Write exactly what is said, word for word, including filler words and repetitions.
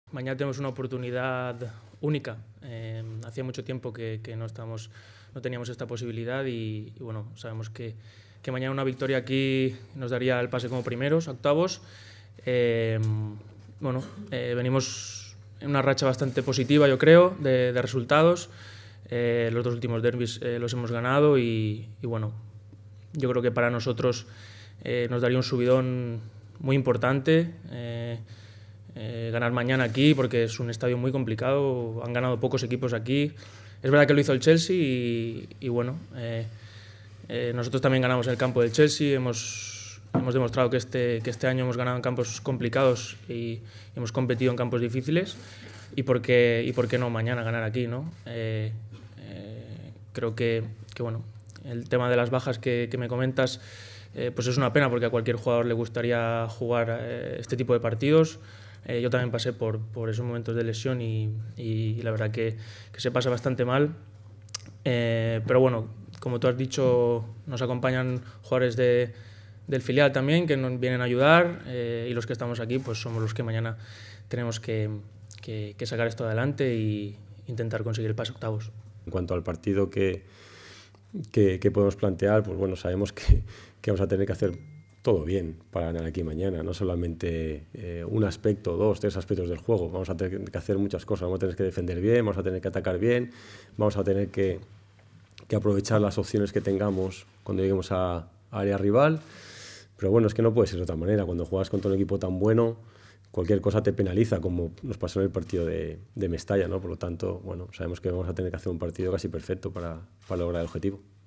Mañana tenemos una oportunidad única. Eh, hacía mucho tiempo que, que no, estamos, no teníamos esta posibilidad y, y bueno, sabemos que, que mañana una victoria aquí nos daría el pase como primeros, octavos. Eh, bueno, eh, venimos en una racha bastante positiva, yo creo, de, de resultados. Eh, los dos últimos derbis eh, los hemos ganado y, y bueno, yo creo que para nosotros eh, nos daría un subidón muy importante. Eh, Eh, ganar mañana aquí porque es un estadio muy complicado, han ganado pocos equipos aquí. Es verdad que lo hizo el Chelsea y, y bueno, eh, eh, nosotros también ganamos en el campo del Chelsea, hemos, hemos demostrado que este, que este año hemos ganado en campos complicados y hemos competido en campos difíciles y por qué, y por qué no mañana ganar aquí, ¿no? Eh, eh, creo que, que bueno, el tema de las bajas que, que me comentas eh, pues es una pena porque a cualquier jugador le gustaría jugar eh, este tipo de partidos. Eh, yo también pasé por, por esos momentos de lesión y, y, y la verdad que, que se pasa bastante mal. Eh, pero bueno, como tú has dicho, nos acompañan jugadores de, del filial también que nos vienen a ayudar eh, y los que estamos aquí pues somos los que mañana tenemos que, que, que sacar esto adelante e intentar conseguir el pase octavos. En cuanto al partido que, que, que podemos plantear, pues bueno, sabemos que, que vamos a tener que hacer todo bien para ganar aquí mañana, no solamente eh, un aspecto, dos, tres aspectos del juego, vamos a tener que hacer muchas cosas, vamos a tener que defender bien, vamos a tener que atacar bien, vamos a tener que, que aprovechar las opciones que tengamos cuando lleguemos a, a área rival, pero bueno, es que no puede ser de otra manera, cuando juegas contra un equipo tan bueno, cualquier cosa te penaliza, como nos pasó en el partido de, de Mestalla, ¿no? Por lo tanto, bueno, sabemos que vamos a tener que hacer un partido casi perfecto para, para lograr el objetivo.